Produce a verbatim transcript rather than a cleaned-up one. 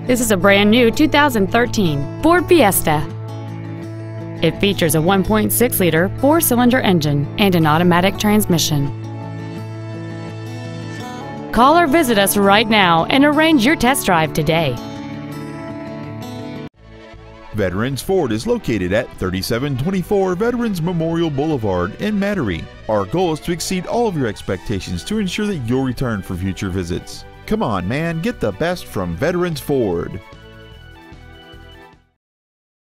This is a brand new two thousand thirteen Ford Fiesta. It features a one point six liter four-cylinder engine and an automatic transmission. Call or visit us right now and arrange your test drive today. Veterans Ford is located at thirty-seven twenty-four Veterans Memorial Boulevard in Metairie. Our goal is to exceed all of your expectations to ensure that you'll return for future visits. Come on, man, get the best from Veterans Ford.